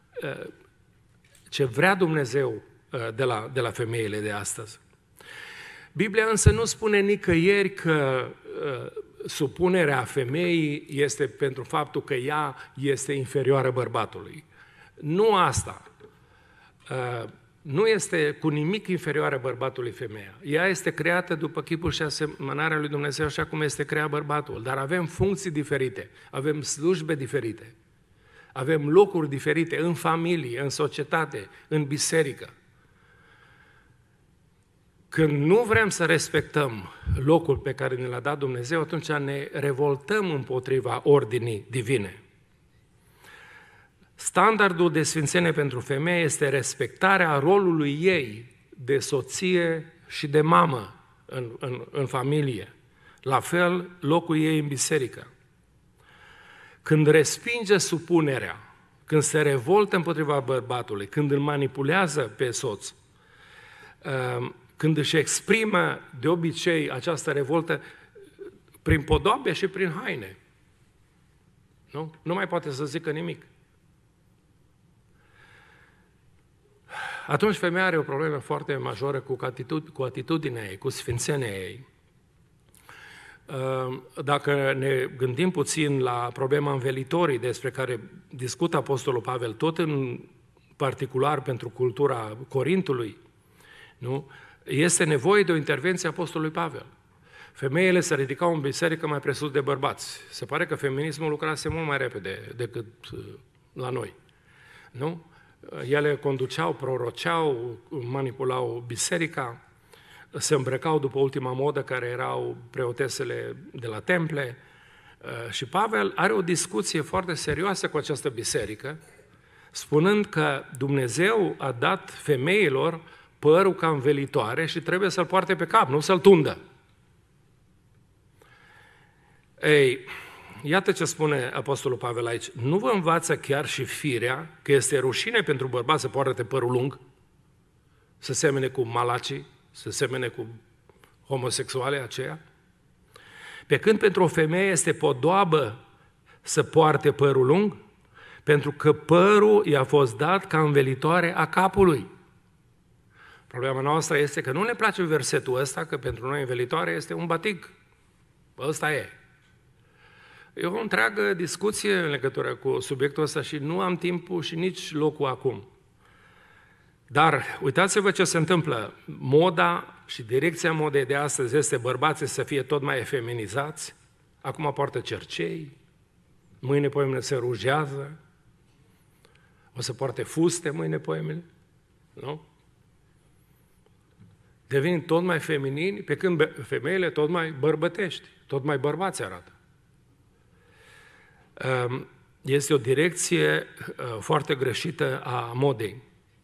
ce vrea Dumnezeu de la femeile de astăzi. Biblia însă nu spune nicăieri că supunerea femeii este pentru faptul că ea este inferioară bărbatului. Nu asta. Nu este cu nimic inferioară bărbatului femeia. Ea este creată după chipul și asemănarea lui Dumnezeu, așa cum este creat bărbatul. Dar avem funcții diferite, avem slujbe diferite, avem locuri diferite în familie, în societate, în biserică. Când nu vrem să respectăm locul pe care ne l-a dat Dumnezeu, atunci ne revoltăm împotriva ordinii divine. Standardul de sfințenie pentru femeie este respectarea rolului ei de soție și de mamă în familie. La fel, locul ei în biserică. Când respinge supunerea, când se revoltă împotriva bărbatului, când îl manipulează pe soț, când își exprimă de obicei această revoltă prin podoabe și prin haine. Nu mai poate să zică nimic. Atunci femeia are o problemă foarte majoră cu atitudinea ei, cu sfințenia ei. Dacă ne gândim puțin la problema învelitorii despre care discută Apostolul Pavel, tot în particular pentru cultura Corintului, nu? Este nevoie de o intervenție a Apostolului Pavel. Femeile se ridicau în biserică mai presus de bărbați. Se pare că feminismul lucrase mult mai repede decât la noi. Nu? Ele conduceau, proroceau, manipulau biserica, se îmbrăcau după ultima modă care erau preotesele de la temple și Pavel are o discuție foarte serioasă cu această biserică, spunând că Dumnezeu a dat femeilor părul ca învelitoare și trebuie să-l poarte pe cap, nu să-l tundă. Ei, iată ce spune Apostolul Pavel aici. Nu vă învață chiar și firea că este rușine pentru bărbat să poarte părul lung, să semene cu malacii, să semene cu homosexuale aceia? Pe când pentru o femeie este podoabă să poarte părul lung, pentru că părul i-a fost dat ca învelitoare a capului. Problema noastră este că nu ne place versetul ăsta, că pentru noi învelitoare este un batic. Ăsta e. E o întreagă discuție în legătură cu subiectul ăsta și nu am timpul și nici locul acum. Dar uitați-vă ce se întâmplă. Moda și direcția modei de astăzi este bărbații să fie tot mai efeminizați. Acum poartă cercei, mâine poimile se rujează, o să poarte fuste mâine poimile, nu? Devin tot mai feminini, pe când femeile tot mai bărbătești, tot mai bărbați arată. Este o direcție foarte greșită a modei.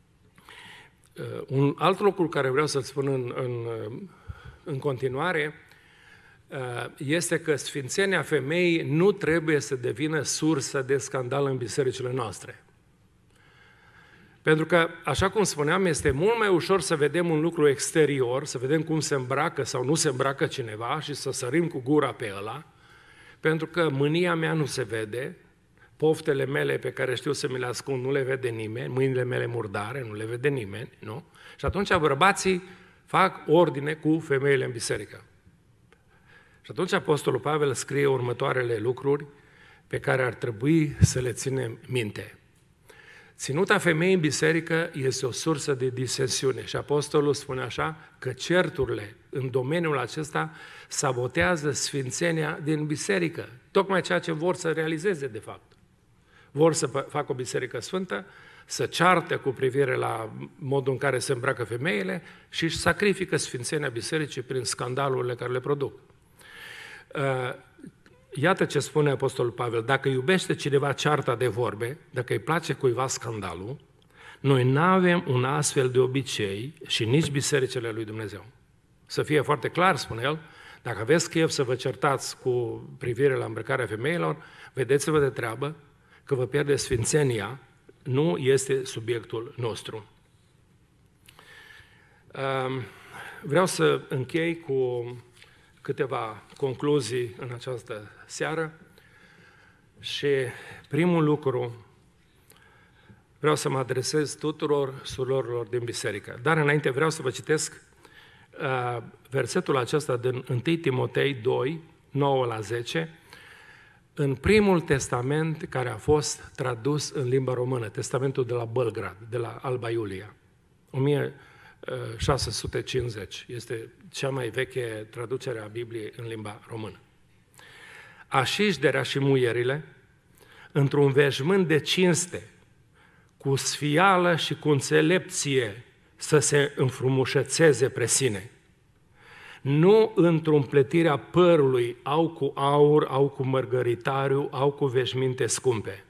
Un alt lucru care vreau să-l spun în continuare este că sfințenia femeii nu trebuie să devină sursă de scandal în bisericile noastre. Pentru că, așa cum spuneam, este mult mai ușor să vedem un lucru exterior, să vedem cum se îmbracă sau nu se îmbracă cineva și să sărim cu gura pe ăla, pentru că mânia mea nu se vede, poftele mele pe care știu să mi le ascund nu le vede nimeni, mâinile mele murdare nu le vede nimeni, nu? Și atunci bărbații fac ordine cu femeile în biserică. Și atunci Apostolul Pavel scrie următoarele lucruri pe care ar trebui să le ținem minte. Ținuta femeii în biserică este o sursă de disensiune și Apostolul spune așa că certurile în domeniul acesta sabotează sfințenia din biserică, tocmai ceea ce vor să realizeze de fapt. Vor să facă o biserică sfântă, să ceartă cu privire la modul în care se îmbracă femeile și își sacrifică sfințenia bisericii prin scandalurile care le produc. Iată ce spune Apostolul Pavel, dacă iubește cineva cearta de vorbe, dacă îi place cuiva scandalul, noi nu avem un astfel de obicei și nici bisericile lui Dumnezeu. Să fie foarte clar, spune el, dacă aveți chef să vă certați cu privire la îmbrăcarea femeilor, vedeți-vă de treabă că vă pierde sfințenia, nu este subiectul nostru. Vreau să închei cu câteva concluzii în această seară și primul lucru, vreau să mă adresez tuturor surorilor din biserică. Dar înainte vreau să vă citesc versetul acesta din 1 Timotei 2, 9-10, în primul testament care a fost tradus în limba română, testamentul de la Bălgrad, de la Alba Iulia, 1650. Este cea mai veche traducere a Bibliei în limba română. Așișderea și muierile, într-un veșmânt de cinste, cu sfială și cu înțelepție, să se înfrumușățeze pre sine. Nu într-o împletirea părului, au cu aur, au cu mărgăritariu, au cu veșminte scumpe.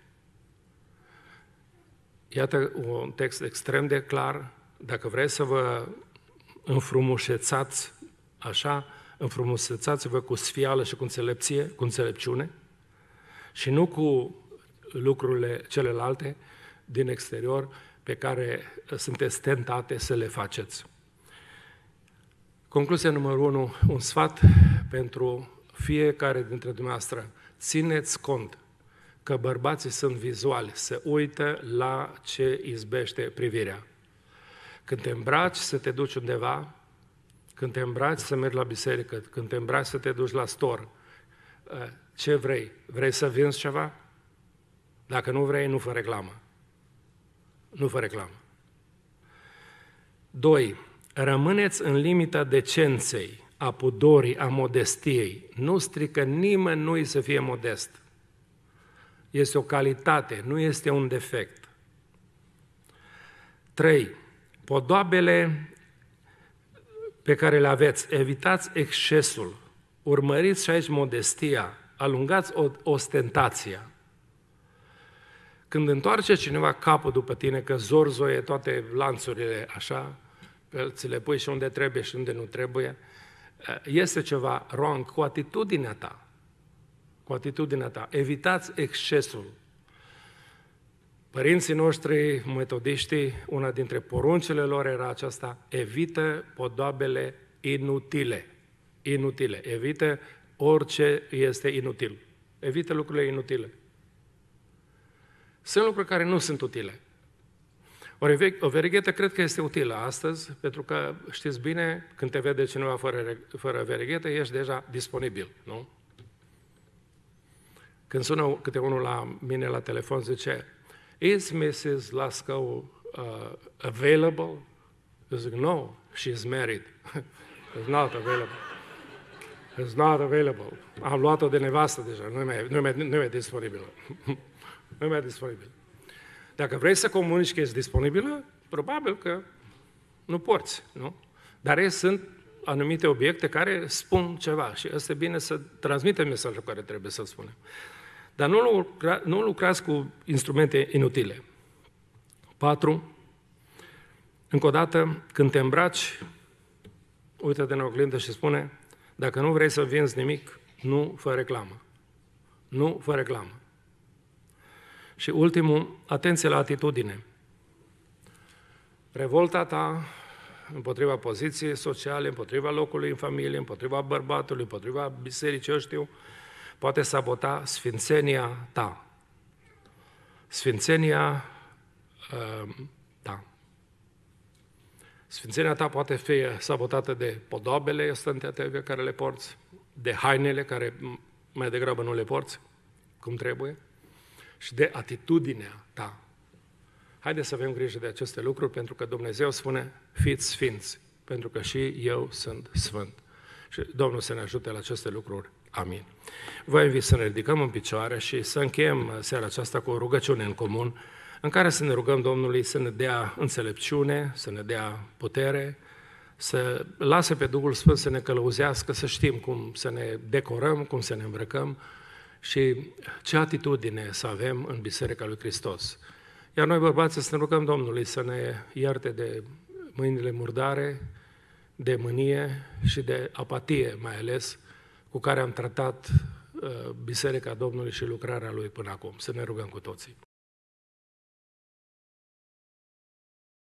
Iată un text extrem de clar. Dacă vreți să vă înfrumusețați așa, înfrumusețați-vă cu sfială și cu înțelepciune și nu cu lucrurile celelalte din exterior pe care sunteți tentate să le faceți. Concluzia numărul 1, un sfat pentru fiecare dintre dumneavoastră. Țineți cont că bărbații sunt vizuali, se uită la ce izbește privirea. Când te îmbraci să te duci undeva, când te îmbraci să mergi la biserică, când te îmbraci să te duci la store, ce vrei? Vrei să vinzi ceva? Dacă nu vrei, nu fă reclamă. Nu fă reclamă. 2. Rămâneți în limita decenței, a pudorii, a modestiei. Nu strică nimănui să fie modest. Este o calitate, nu este un defect. 3. Podoabele pe care le aveți, evitați excesul, urmăriți și aici modestia, alungați ostentația. Când întoarce cineva capul după tine, că zorzoie toate lanțurile așa, ți le pui și unde trebuie și unde nu trebuie, este ceva wrong cu atitudinea ta. Cu atitudinea ta. Evitați excesul. Părinții noștri, metodiștii, una dintre poruncile lor era aceasta: evită podoabele inutile. Inutile. Evită orice este inutil. Evită lucrurile inutile. Sunt lucruri care nu sunt utile. O verighetă cred că este utilă astăzi, pentru că știți bine, când te vede cineva fără verighetă, ești deja disponibil, nu? Când sună câte unul la mine la telefon, zice: "Is Mrs. Lasco available?" Eu zic: "No, she's married." "It's not available." "It's not available." Am luat-o de nevastă deja, nu e mai disponibilă. Nu e mai disponibilă. Dacă vrei să comunici că ești disponibilă, probabil că nu poți, nu? Dar sunt anumite obiecte care spun ceva și este bine să transmitem mesajul care trebuie să-l spunem. Dar nu lucrați cu instrumente inutile. 4. Încă o dată, când te îmbraci, uită-te în oglindă și spune: dacă nu vrei să vinzi nimic, nu fă reclamă. Nu fă reclamă. Și ultimul, atenție la atitudine. Revolta ta împotriva poziției sociale, împotriva locului în familie, împotriva bărbatului, împotriva bisericii, eu știu, poate sabota sfințenia ta. Sfințenia ta. Sfințenia ta poate fi sabotată de podoabele ostentate pe care le porți, de hainele care mai degrabă nu le porți cum trebuie, și de atitudinea ta. Haideți să avem grijă de aceste lucruri, pentru că Dumnezeu spune: fiți sfinți, pentru că și eu sunt sfânt. Și Domnul să ne ajute la aceste lucruri. Amin. Vă invit să ne ridicăm în picioare și să încheiem seara aceasta cu o rugăciune în comun, în care să ne rugăm Domnului să ne dea înțelepciune, să ne dea putere, să lase pe Duhul Sfânt să ne călăuzească, să știm cum să ne decorăm, cum să ne îmbrăcăm și ce atitudine să avem în Biserica lui Hristos. Iar noi, bărbații, să ne rugăm Domnului să ne ierte de mâinile murdare, de mânie și de apatie, mai ales, cu care am tratat Biserica Domnului și lucrarea Lui până acum. Să ne rugăm cu toții.